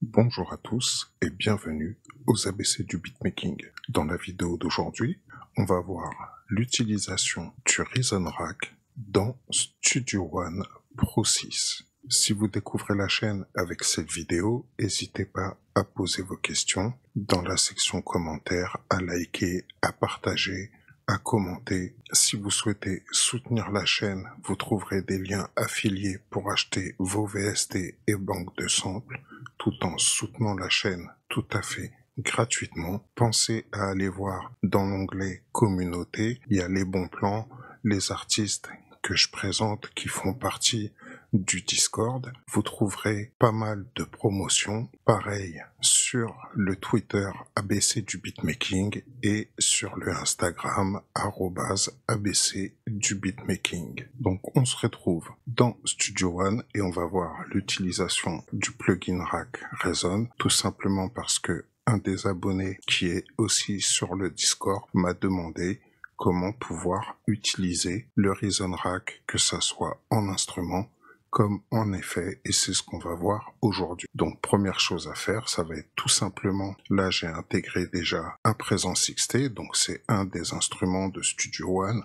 Bonjour à tous et bienvenue aux ABC du beatmaking. Dans la vidéo d'aujourd'hui, on va voir l'utilisation du Reason Rack dans Studio One Pro 6. Si vous découvrez la chaîne avec cette vidéo, n'hésitez pas à poser vos questions dans la section commentaires, à liker, à partager, à commenter. Si vous souhaitez soutenir la chaîne, vous trouverez des liens affiliés pour acheter vos VST et banques de samples, tout en soutenant la chaîne tout à fait gratuitement. Pensez à aller voir dans l'onglet communauté, il y a les bons plans, les artistes que je présente qui font partie du Discord. Vous trouverez pas mal de promotions, pareil sur le Twitter ABC du beatmaking et sur le Instagram @ABC du beatmaking. Donc on se retrouve dans Studio One et on va voir l'utilisation du plugin Rack Reason, tout simplement parce que un des abonnés qui est aussi sur le Discord m'a demandé comment pouvoir utiliser le Reason Rack, que ça soit en instrument comme en effet, et c'est ce qu'on va voir aujourd'hui. Donc première chose à faire, ça va être tout simplement, là j'ai intégré déjà un Presence XT, donc c'est un des instruments de Studio One,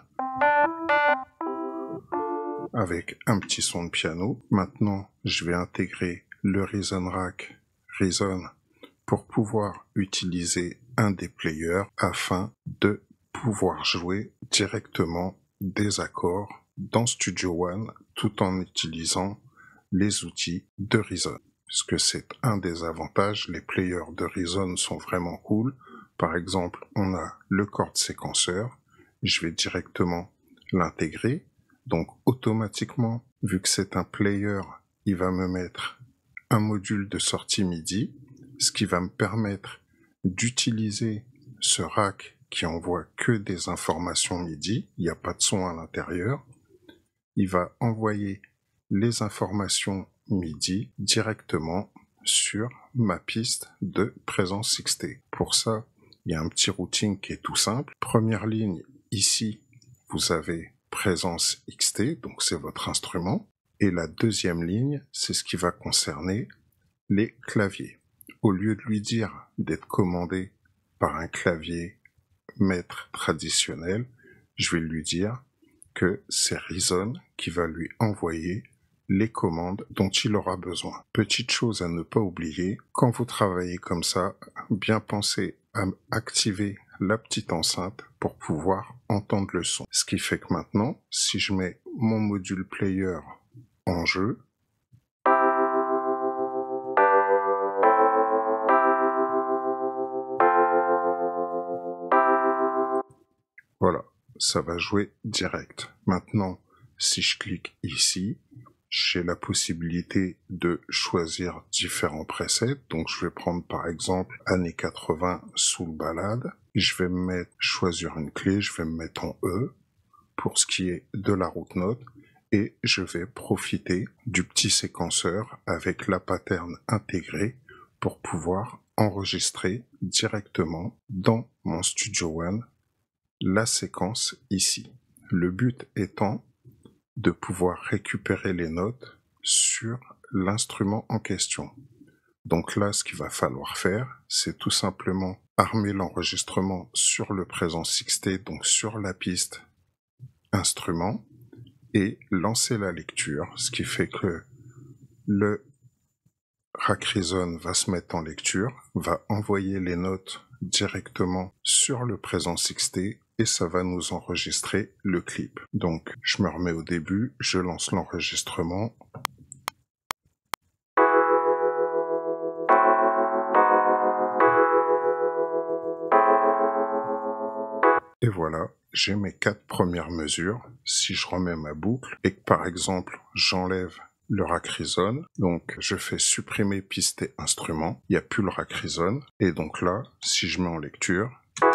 avec un petit son de piano. Maintenant, je vais intégrer le Reason Rack Reason pour pouvoir utiliser un des players afin de pouvoir jouer directement des accords dans Studio One tout en utilisant les outils de Reason. Puisque c'est un des avantages, les players de Reason sont vraiment cool. Par exemple, on a le chord séquenceur, je vais directement l'intégrer. Donc automatiquement, vu que c'est un player, il va me mettre un module de sortie MIDI, ce qui va me permettre d'utiliser ce rack qui envoie que des informations MIDI, il n'y a pas de son à l'intérieur. Il va envoyer les informations MIDI directement sur ma piste de Presence XT. Pour ça, il y a un petit routing qui est tout simple. Première ligne, ici, vous avez Presence XT, donc c'est votre instrument. Et la deuxième ligne, c'est ce qui va concerner les claviers. Au lieu de lui dire d'être commandé par un clavier maître traditionnel, je vais lui dire que c'est Reason qui va lui envoyer les commandes dont il aura besoin. Petite chose à ne pas oublier, quand vous travaillez comme ça, bien pensez à activer la petite enceinte pour pouvoir entendre le son. Ce qui fait que maintenant, si je mets mon module player en jeu, voilà, ça va jouer direct. Maintenant, si je clique ici, j'ai la possibilité de choisir différents presets. Donc, je vais prendre par exemple années 80 Soul Ballade. Je vais choisir une clé, je vais me mettre en E pour ce qui est de la route note. Et je vais profiter du petit séquenceur avec la pattern intégrée pour pouvoir enregistrer directement dans mon Studio One la séquence ici. Le but étant de pouvoir récupérer les notes sur l'instrument en question. Donc là, ce qu'il va falloir faire, c'est tout simplement armer l'enregistrement sur le Presence XT, donc sur la piste instrument, et lancer la lecture, ce qui fait que le Rack Reason va se mettre en lecture, va envoyer les notes directement sur le Presence XT et ça va nous enregistrer le clip. Donc, je me remets au début, je lance l'enregistrement. Et voilà, j'ai mes 4 premières mesures. Si je remets ma boucle et que par exemple, j'enlève le Rack Reason, donc je fais supprimer piste et instrument, il n'y a plus le Rack Reason. Et donc là, si je mets en lecture,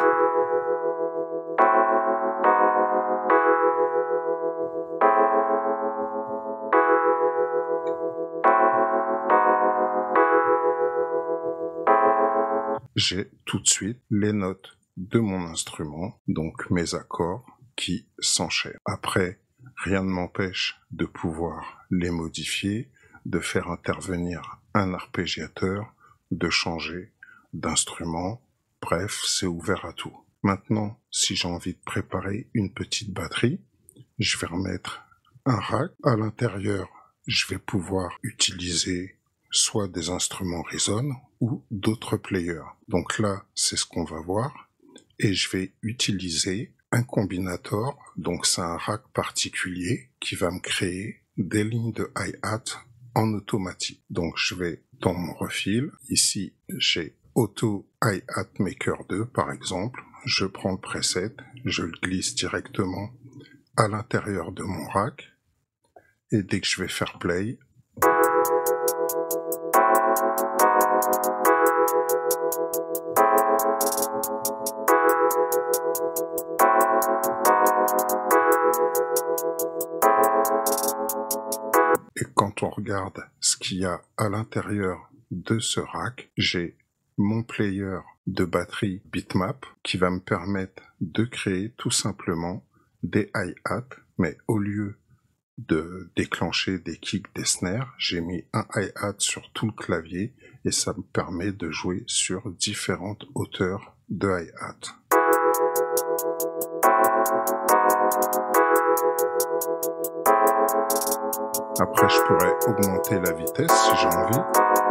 j'ai tout de suite les notes de mon instrument, donc mes accords qui s'enchaînent. Après, rien ne m'empêche de pouvoir les modifier, de faire intervenir un arpégiateur de changer d'instrument. Bref, c'est ouvert à tout. Maintenant, si j'ai envie de préparer une petite batterie, je vais remettre un rack. À l'intérieur, je vais pouvoir utiliser soit des instruments Reason ou d'autres players. Donc là, c'est ce qu'on va voir. Et je vais utiliser un combinator. Donc c'est un rack particulier qui va me créer des lignes de hi-hat en automatique. Donc je vais dans mon refil. Ici, j'ai Auto Hi-Hat Maker 2 par exemple. Je prends le preset, je le glisse directement à l'intérieur de mon rack. Et dès que je vais faire play, et quand on regarde ce qu'il y a à l'intérieur de ce rack, j'ai mon player de batterie bitmap qui va me permettre de créer tout simplement des hi-hats, mais au lieu de déclencher des kicks, des snares, j'ai mis un hi-hat sur tout le clavier et ça me permet de jouer sur différentes hauteurs de hi-hat. Après, je pourrais augmenter la vitesse si j'ai envie.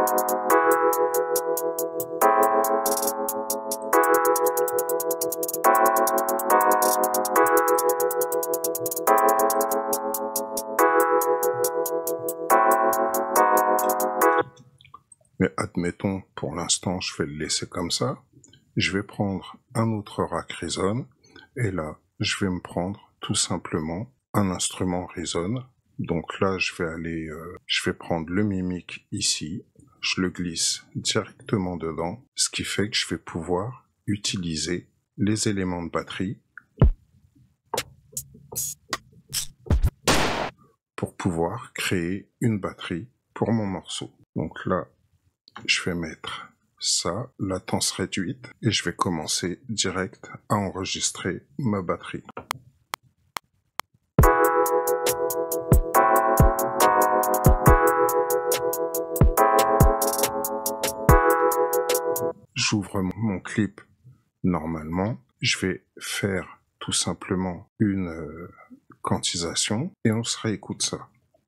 Mais admettons, pour l'instant, je vais le laisser comme ça. Je vais prendre un autre rack Reason, et là, je vais me prendre tout simplement un instrument Reason. Donc là, je vais prendre le Mimic ici, je le glisse directement dedans, ce qui fait que je vais pouvoir utiliser les éléments de batterie pour pouvoir créer une batterie pour mon morceau. Donc là, je vais mettre ça, latence réduite, et je vais commencer direct à enregistrer ma batterie. J'ouvre mon clip normalement, je vais faire tout simplement une quantisation et on se réécoute ça.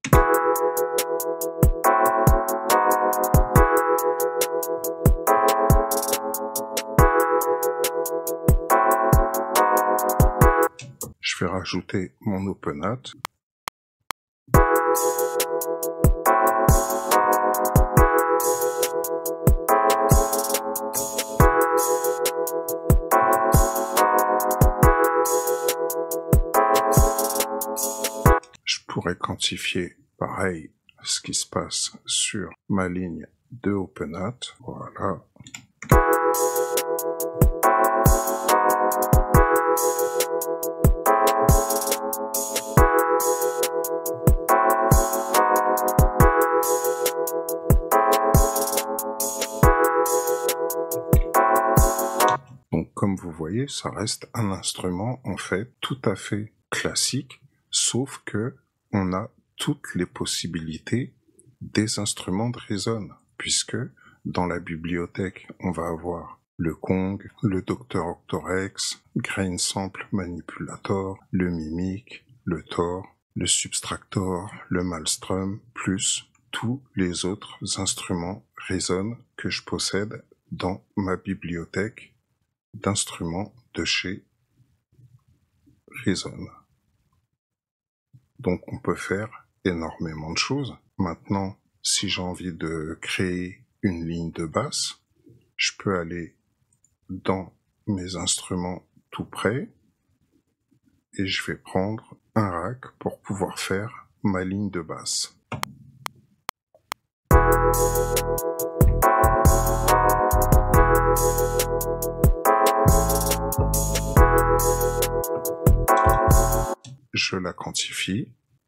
Je vais rajouter mon open hat. Je pourrais quantifier pareil ce qui se passe sur ma ligne de open hat. Voilà. Donc comme vous voyez, ça reste un instrument en fait tout à fait classique, sauf que on a toutes les possibilités des instruments de Reason, puisque dans la bibliothèque, on va avoir le Kong, le Dr Octorex, Grain Sample Manipulator, le Mimic, le Thor, le Substractor, le Maelstrom, plus tous les autres instruments Reason que je possède dans ma bibliothèque d'instruments de chez Reason. Donc on peut faire énormément de choses. Maintenant, si j'ai envie de créer une ligne de basse, je peux aller dans mes instruments tout près et je vais prendre un rack pour pouvoir faire ma ligne de basse. Je la quantifie.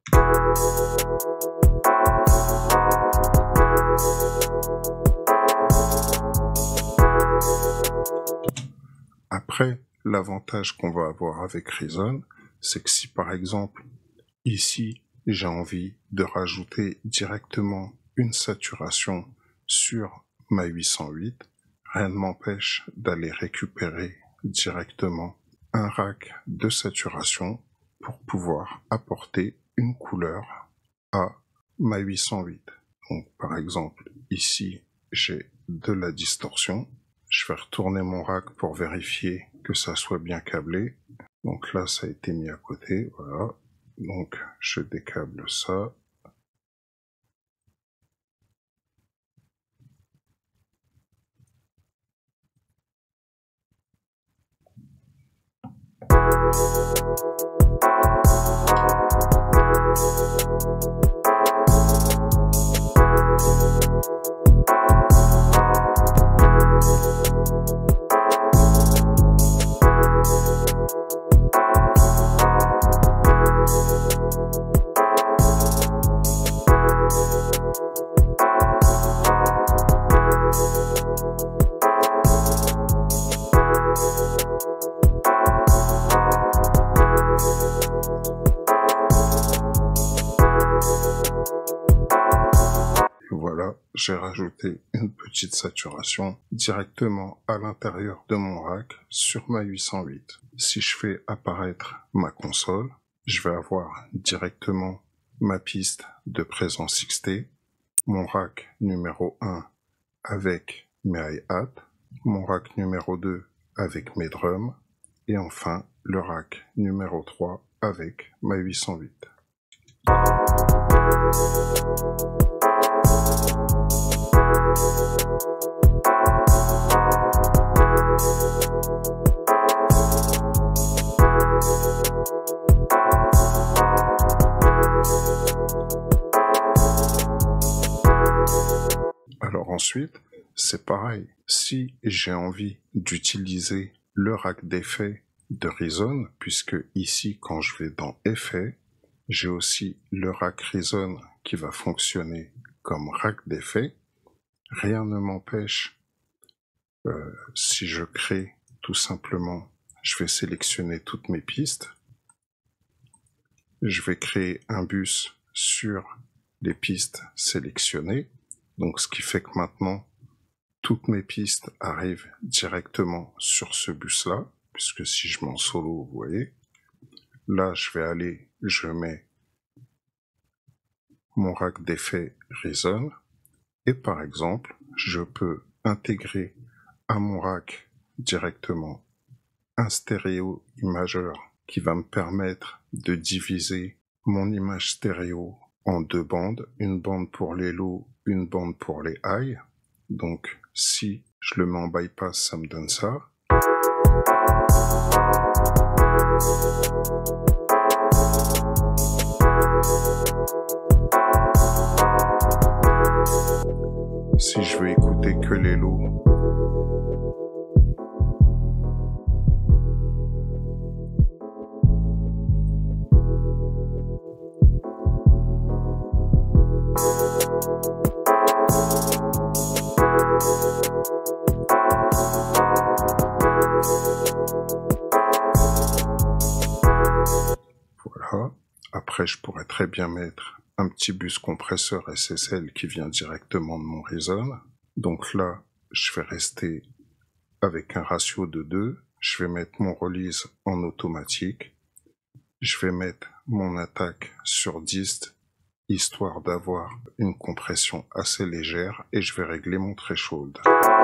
Après, l'avantage qu'on va avoir avec Reason, c'est que si par exemple, ici, j'ai envie de rajouter directement une saturation sur ma 808, rien ne m'empêche d'aller récupérer directement un rack de saturation pour pouvoir apporter une couleur à ma 808. Donc par exemple, ici j'ai de la distorsion. Je vais retourner mon rack pour vérifier que ça soit bien câblé. Donc là, ça a été mis à côté, voilà. Donc je décable ça. Voilà, j'ai rajouté une petite saturation directement à l'intérieur de mon rack sur ma 808. Si je fais apparaître ma console, je vais avoir directement ma piste de présence XT, mon rack numéro 1 avec mes hi-hats, mon rack numéro 2 avec mes drums, et enfin le rack numéro 3 avec ma 808. Alors ensuite, c'est pareil. Si j'ai envie d'utiliser le rack d'effet de Reason, puisque ici, quand je vais dans Effets, j'ai aussi le rack Reason qui va fonctionner comme rack d'effet. Rien ne m'empêche, si je crée tout simplement, je vais sélectionner toutes mes pistes. Je vais créer un bus sur les pistes sélectionnées. Donc ce qui fait que maintenant, toutes mes pistes arrivent directement sur ce bus-là, puisque si je mets en solo, vous voyez, là je vais aller, je mets mon rack d'effet Reason, et par exemple, je peux intégrer à mon rack directement un stéréo imageur qui va me permettre de diviser mon image stéréo en deux bandes, une bande pour les low, une bande pour les high. Donc si je le mets en bypass, ça me donne ça. Si je veux écouter que les lows, voilà. Après, je pourrais très bien mettre un petit bus compresseur SSL qui vient directement de mon Reason. Donc là, je vais rester avec un ratio de 2. Je vais mettre mon release en automatique. Je vais mettre mon attaque sur dist, histoire d'avoir une compression assez légère, et je vais régler mon threshold.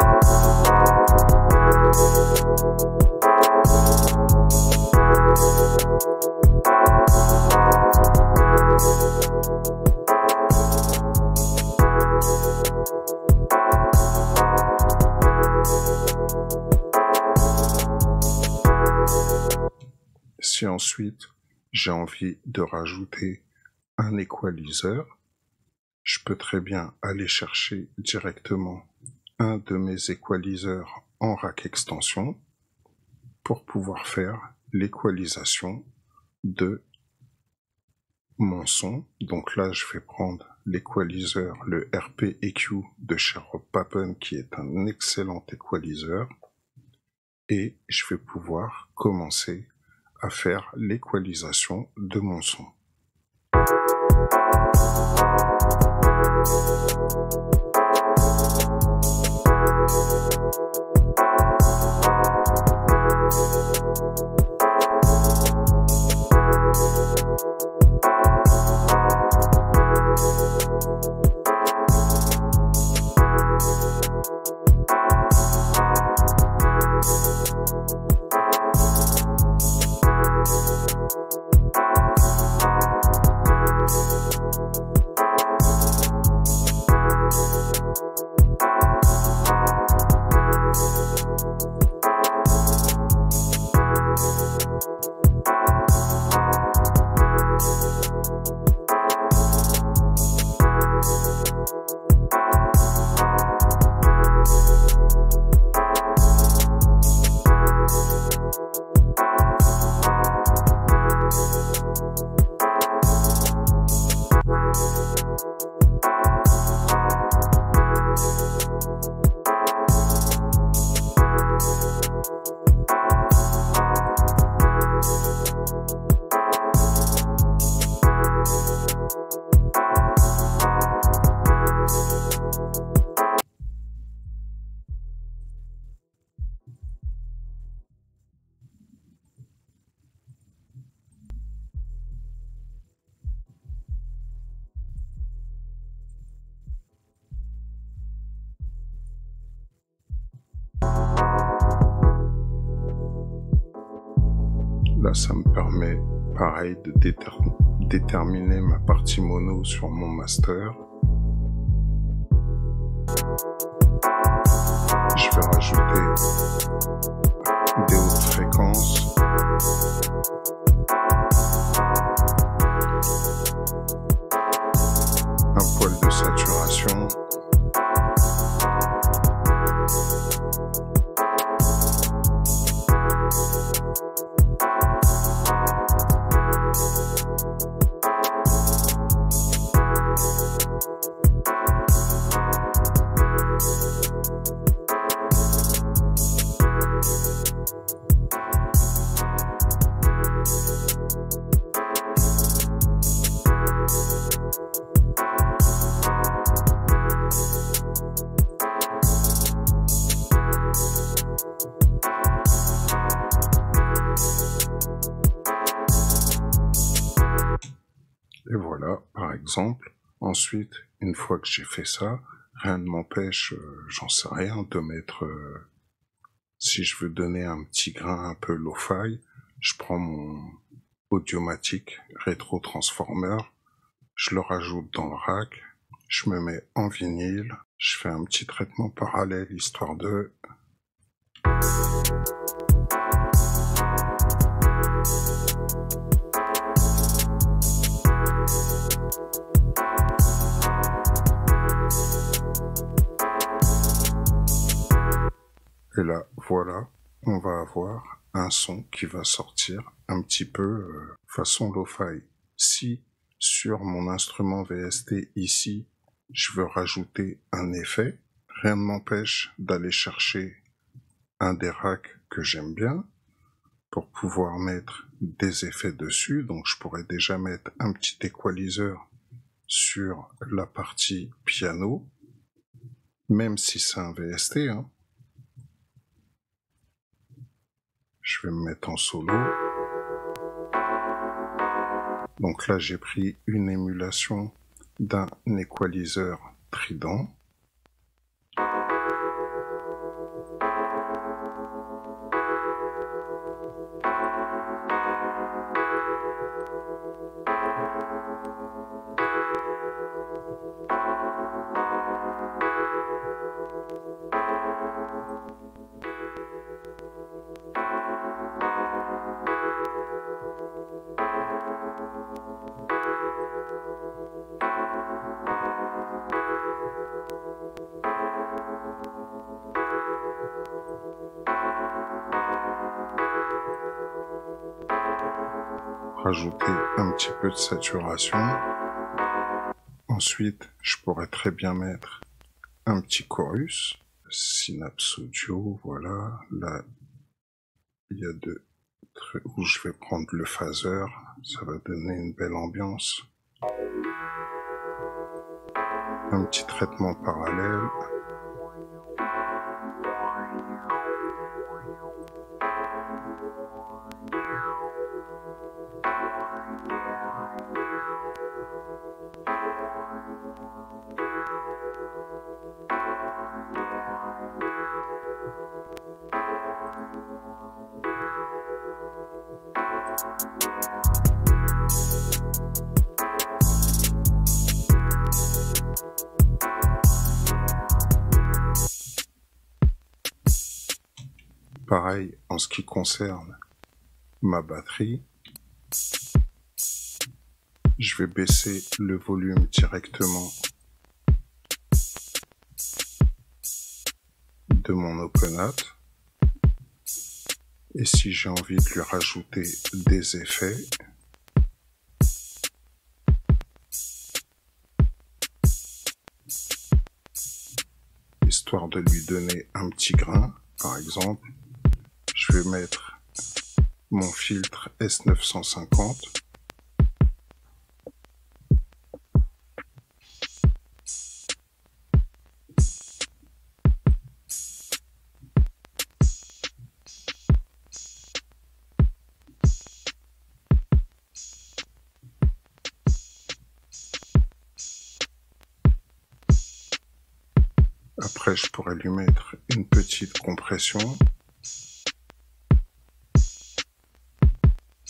Si ensuite j'ai envie de rajouter un equalizer, je peux très bien aller chercher directement un de mes equalizers en rack extension pour pouvoir faire l'équalisation de mon son. Donc là, je vais prendre l'équalizer, le RP-EQ de chez Rob Papen, qui est un excellent equalizer, et je vais pouvoir commencer à faire l'équalisation de mon son. Là, ça me permet, pareil, de déterminer ma partie mono sur mon master. Je vais rajouter des hautes fréquences. Un poil de saturation. Et voilà, par exemple. Ensuite, une fois que j'ai fait ça, rien ne m'empêche, j'en sais rien, de mettre, si je veux donner un petit grain un peu lo-fi, je prends mon Audiomatic Retro Transformer, je le rajoute dans le rack, je me mets en vinyle, je fais un petit traitement parallèle histoire de... Et là, voilà, on va avoir un son qui va sortir un petit peu façon lo-fi. Si sur mon instrument VST ici, je veux rajouter un effet, rien ne m'empêche d'aller chercher un des racks que j'aime bien pour pouvoir mettre des effets dessus. Donc je pourrais déjà mettre un petit équaliseur sur la partie piano, même si c'est un VST, hein. Je vais me mettre en solo. Donc là, j'ai pris une émulation d'un équaliseur Trident. Rajouter un petit peu de saturation. Ensuite, je pourrais très bien mettre un petit chorus. Synapse Audio, voilà. Là, il y a deux trucs où je vais prendre le phaser. Ça va donner une belle ambiance. Un petit traitement parallèle. Pareil en ce qui concerne ma batterie, je vais baisser le volume directement de mon OpenHat. Et si j'ai envie de lui rajouter des effets, histoire de lui donner un petit grain, par exemple, je vais mettre mon filtre S950. Après, je pourrais lui mettre une petite compression.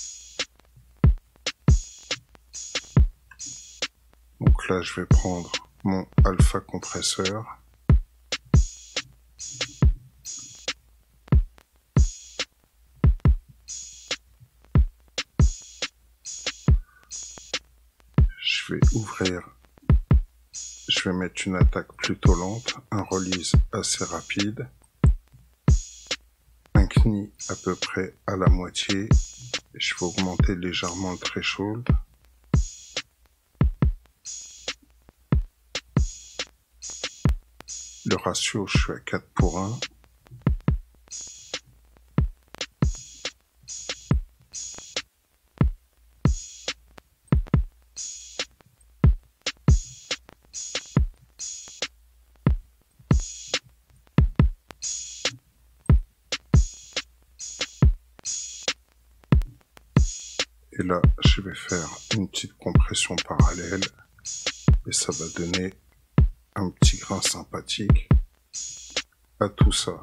Donc là, je vais prendre mon alpha compresseur. Je vais ouvrir, je vais mettre une attaque plutôt lente, un release assez rapide, un CNI à peu près à la moitié, je vais augmenter légèrement le threshold. Le ratio, je suis à 4:1. Et là, je vais faire une petite compression parallèle et ça va donner un petit grain sympathique à tout ça.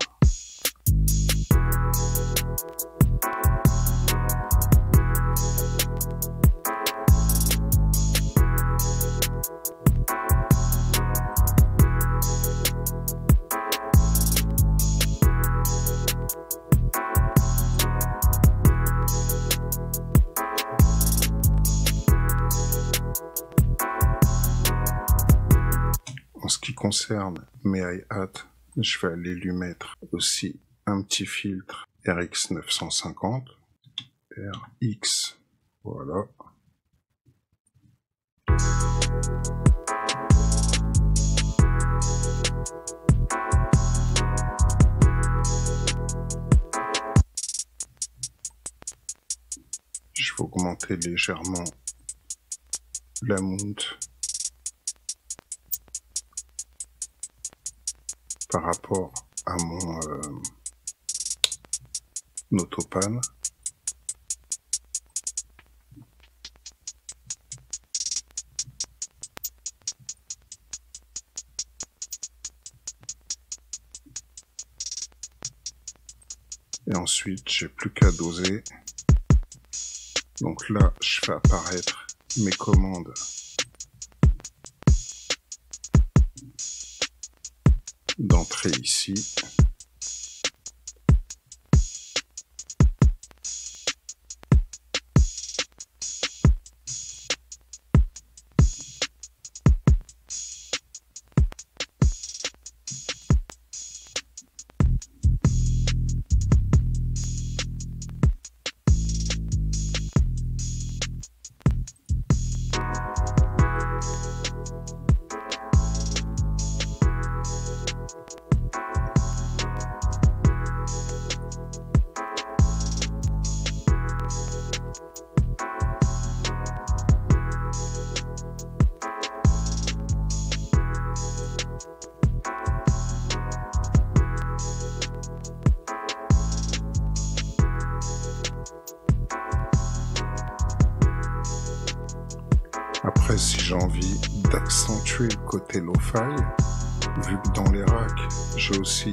En ce qui concerne mes hi-hats, je vais aller lui mettre aussi un petit filtre RX 950. RX, voilà. Je vais augmenter légèrement la mount par rapport à mon autopan. Et ensuite, j'ai plus qu'à doser. Donc là, je fais apparaître mes commandes d'entrée ici. Après, si j'ai envie d'accentuer le côté lo-fi, vu que dans les racks, j'ai aussi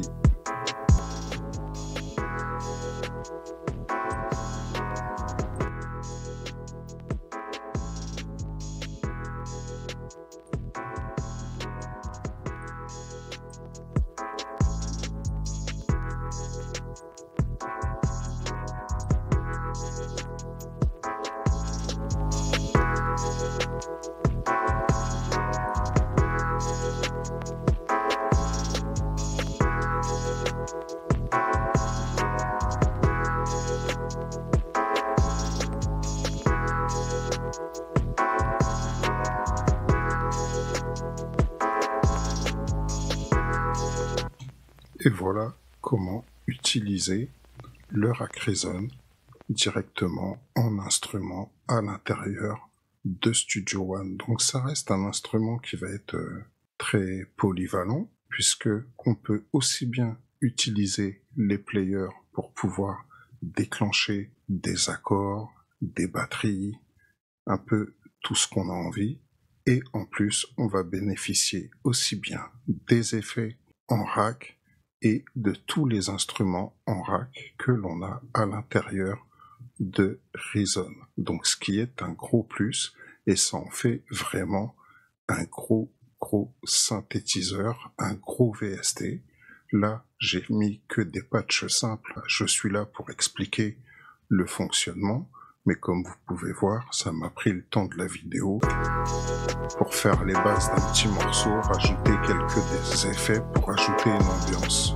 Et voilà comment utiliser le rack Reason directement en instrument à l'intérieur de Studio One. Donc ça reste un instrument qui va être très polyvalent puisque on peut aussi bien utiliser les players pour pouvoir déclencher des accords, des batteries, un peu tout ce qu'on a envie. Et en plus, on va bénéficier aussi bien des effets en rack et de tous les instruments en rack que l'on a à l'intérieur de Reason. Donc ce qui est un gros plus et ça en fait vraiment un gros synthétiseur, un gros VST. Là, j'ai mis que des patchs simples. Je suis là pour expliquer le fonctionnement, mais comme vous pouvez voir, ça m'a pris le temps de la vidéo pour faire les bases d'un petit morceau, rajouter des effets pour ajouter une ambiance.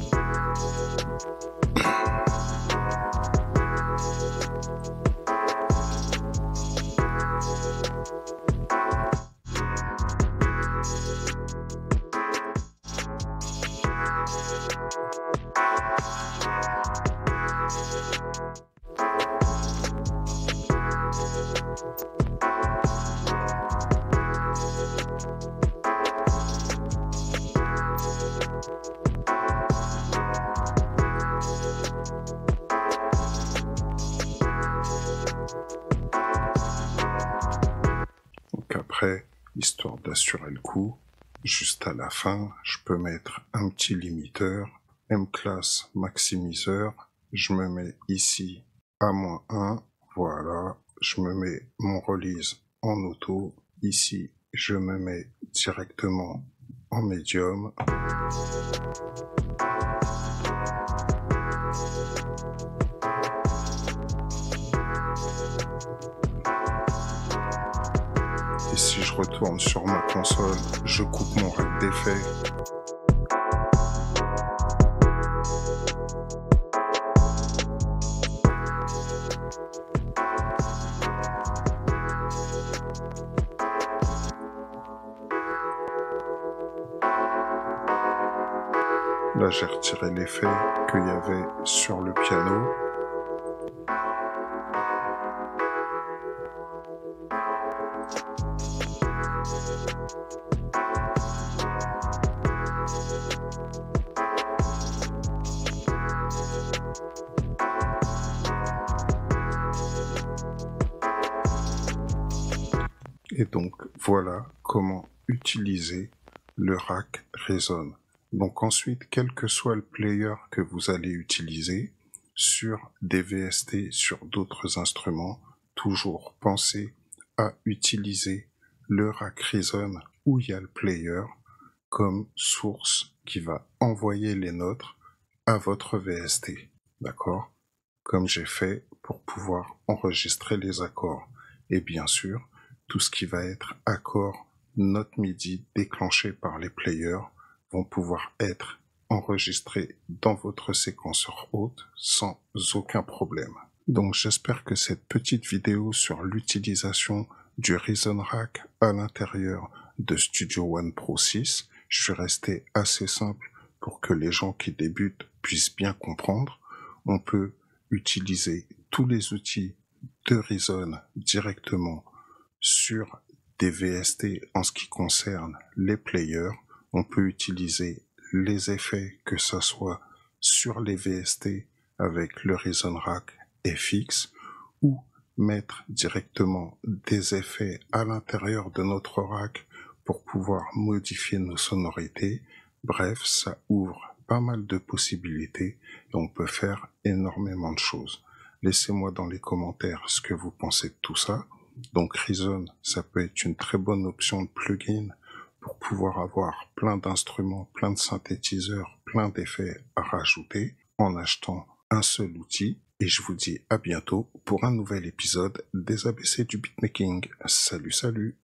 Donc après, histoire d'assurer le coup, juste à la fin, je peux mettre un petit limiteur, M-class maximiseur, je me mets ici à -1, voilà, je me mets mon release en auto, ici je me mets directement en médium. Et si je retourne sur ma console, je coupe mon rack d'effets. Là, j'ai retiré l'effet qu'il y avait sur le piano. Et donc, voilà comment utiliser le rack Reason. Donc ensuite, quel que soit le player que vous allez utiliser, sur des VST, sur d'autres instruments, toujours pensez à utiliser le rack Reason où il y a le player comme source qui va envoyer les notes à votre VST. D'accord? Comme j'ai fait pour pouvoir enregistrer les accords. Et bien sûr, tout ce qui va être accord, note MIDI déclenchées par les players vont pouvoir être enregistrés dans votre séquenceur haute sans aucun problème. Donc j'espère que cette petite vidéo sur l'utilisation du Reason Rack à l'intérieur de Studio One Pro 6, je suis resté assez simple pour que les gens qui débutent puissent bien comprendre. On peut utiliser tous les outils de Reason directement sur des VST en ce qui concerne les players. On peut utiliser les effets, que ce soit sur les VST avec le Reason Rack FX ou mettre directement des effets à l'intérieur de notre rack pour pouvoir modifier nos sonorités. Bref, ça ouvre pas mal de possibilités et on peut faire énormément de choses. Laissez-moi dans les commentaires ce que vous pensez de tout ça. Donc Reason, ça peut être une très bonne option de plugin pour pouvoir avoir plein d'instruments, plein de synthétiseurs, plein d'effets à rajouter en achetant un seul outil. Et je vous dis à bientôt pour un nouvel épisode des ABC du beatmaking. Salut, salut!